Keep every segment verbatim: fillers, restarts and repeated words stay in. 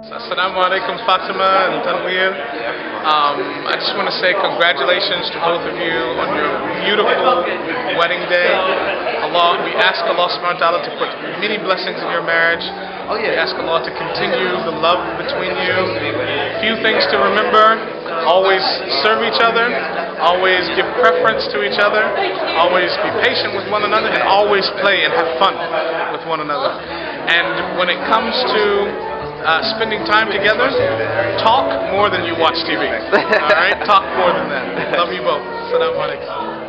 Assalamu alaikum, Fatimah and Tanvir. Um, I just want to say congratulations to both of you on your beautiful wedding day. Allah, we ask Allah subhanahu wa ta'ala to put many blessings in your marriage. We ask Allah to continue the love between you. Few things to remember: always serve each other, always give preference to each other, always be patient with one another, and always play and have fun with one another. And when it comes to Uh, spending time together, talk more than you watch T V. Alright? Talk more than that. Love you both. Assalamu alaikum.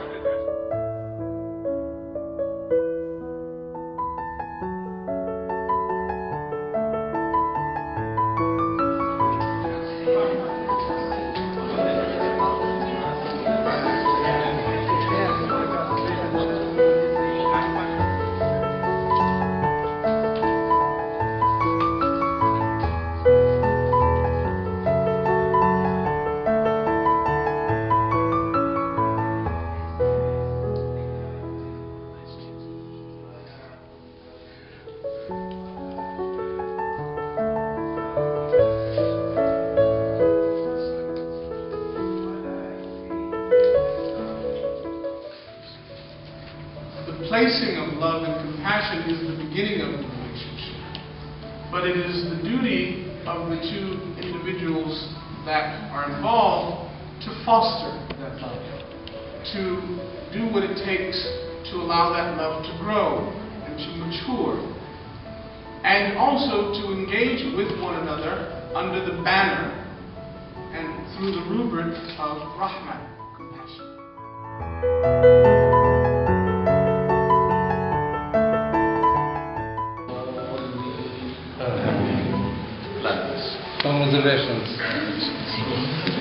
The placing of love and compassion is the beginning of the relationship, but it is the duty of the two individuals that are involved to foster that love, to do what it takes to allow that love to grow and to mature, and also to engage with one another under the banner and through the rubric of rahmah, compassion. Congratulations.